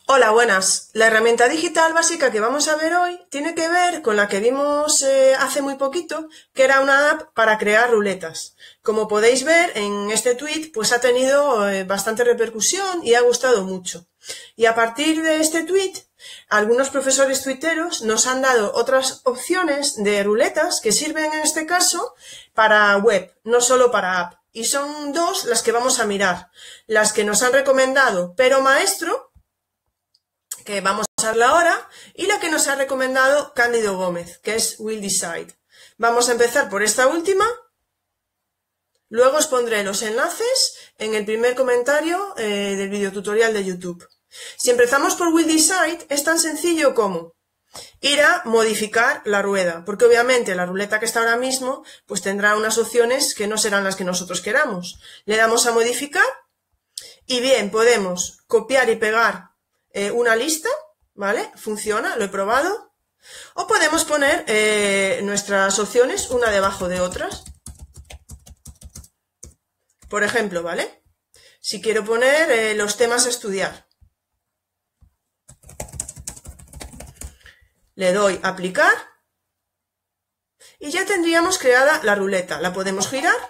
Hola, buenas. La herramienta digital básica que vamos a ver hoy tiene que ver con la que vimos hace muy poquito, que era una app para crear ruletas. Como podéis ver en este tweet, pues ha tenido bastante repercusión y ha gustado mucho. Y a partir de este tweet, algunos profesores tuiteros nos han dado otras opciones de ruletas que sirven en este caso para web, no solo para app. Y son dos las que vamos a mirar. Las que nos han recomendado Pero Maestro, que vamos a verla ahora, y la que nos ha recomendado Cándido Gómez, que es Will Decide. Vamos a empezar por esta última, luego os pondré los enlaces en el primer comentario del videotutorial de YouTube. Si empezamos por Will Decide, es tan sencillo como ir a modificar la rueda, porque obviamente la ruleta que está ahora mismo pues tendrá unas opciones que no serán las que nosotros queramos. Le damos a modificar y bien, podemos copiar y pegar una lista, ¿vale? Funciona, lo he probado. O podemos poner nuestras opciones una debajo de otras. Por ejemplo, ¿vale? Si quiero poner los temas a estudiar, le doy a aplicar y ya tendríamos creada la ruleta. La podemos girar.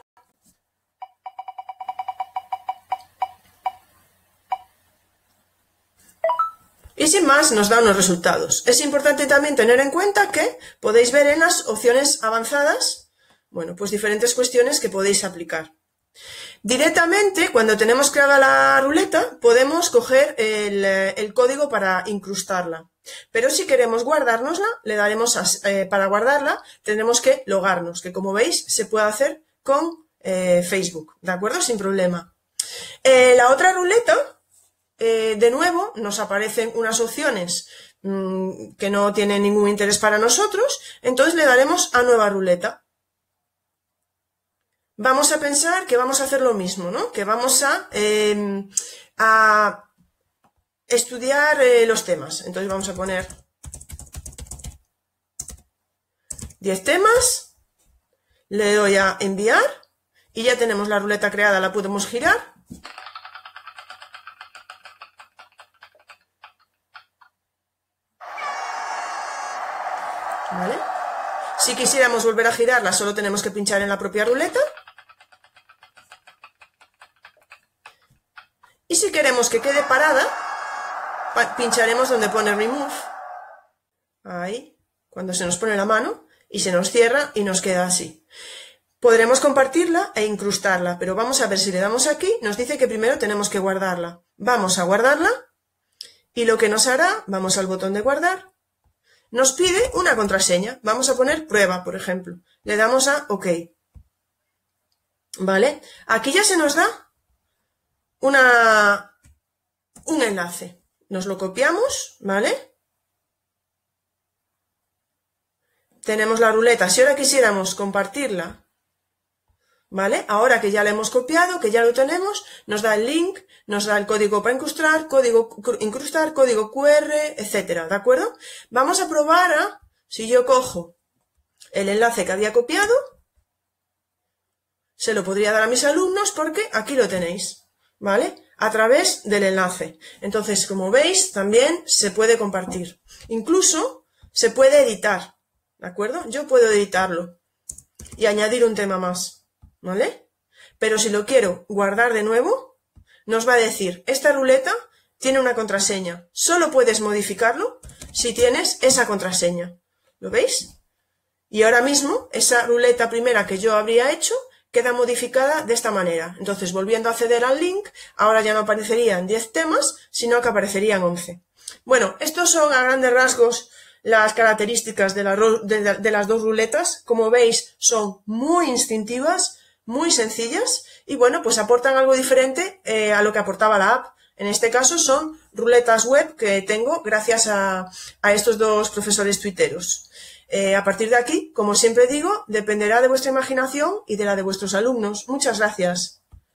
Y sin más nos da unos resultados. Es importante también tener en cuenta que podéis ver en las opciones avanzadas, bueno, pues diferentes cuestiones que podéis aplicar. Directamente, cuando tenemos creada la ruleta, podemos coger el código para incrustarla. Pero si queremos guardárnosla, le daremos para guardarla, tendremos que logarnos, que como veis se puede hacer con Facebook, ¿de acuerdo? Sin problema. La otra ruleta, de nuevo, nos aparecen unas opciones que no tienen ningún interés para nosotros, entonces le daremos a nueva ruleta. Vamos a pensar que vamos a hacer lo mismo, ¿no? Que vamos a estudiar los temas. Entonces vamos a poner 10 temas, le doy a enviar y ya tenemos la ruleta creada, la podemos girar. ¿Vale? Si quisiéramos volver a girarla, solo tenemos que pinchar en la propia ruleta. Y si queremos que quede parada, pincharemos donde pone Remove. Ahí, cuando se nos pone la mano y se nos cierra y nos queda así. Podremos compartirla e incrustarla, pero vamos a ver si le damos aquí, nos dice que primero tenemos que guardarla. Vamos a guardarla y lo que nos hará, vamos al botón de guardar. Nos pide una contraseña. Vamos a poner prueba, por ejemplo. Le damos a OK. ¿Vale? Aquí ya se nos da un enlace. Nos lo copiamos, ¿vale? Tenemos la ruleta. Si ahora quisiéramos compartirla, ¿vale? Ahora que ya la hemos copiado, que ya lo tenemos, nos da el link, nos da el código para incrustar, código QR, etcétera, ¿de acuerdo? Vamos a probar si yo cojo el enlace que había copiado, se lo podría dar a mis alumnos porque aquí lo tenéis, ¿vale? A través del enlace. Entonces, como veis, también se puede compartir. Incluso se puede editar, ¿de acuerdo? Yo puedo editarlo y añadir un tema más, ¿vale? Pero si lo quiero guardar de nuevo, nos va a decir, esta ruleta tiene una contraseña. Solo puedes modificarlo si tienes esa contraseña. ¿Lo veis? Y ahora mismo, esa ruleta primera que yo habría hecho queda modificada de esta manera. Entonces, volviendo a acceder al link, ahora ya no aparecerían 10 temas, sino que aparecerían 11. Bueno, estos son a grandes rasgos las características de las dos ruletas. Como veis, son muy instintivas, muy sencillas y bueno, pues aportan algo diferente a lo que aportaba la app. En este caso son ruletas web que tengo gracias a estos dos profesores tuiteros. A partir de aquí, como siempre digo, dependerá de vuestra imaginación y de la de vuestros alumnos. Muchas gracias.